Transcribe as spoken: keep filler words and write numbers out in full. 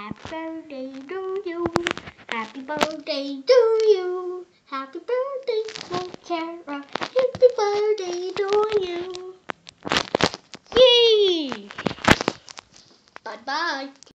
Happy birthday to you. Happy birthday to you. Happy birthday, Saint Kara. Happy birthday to you. Yay! Bye bye.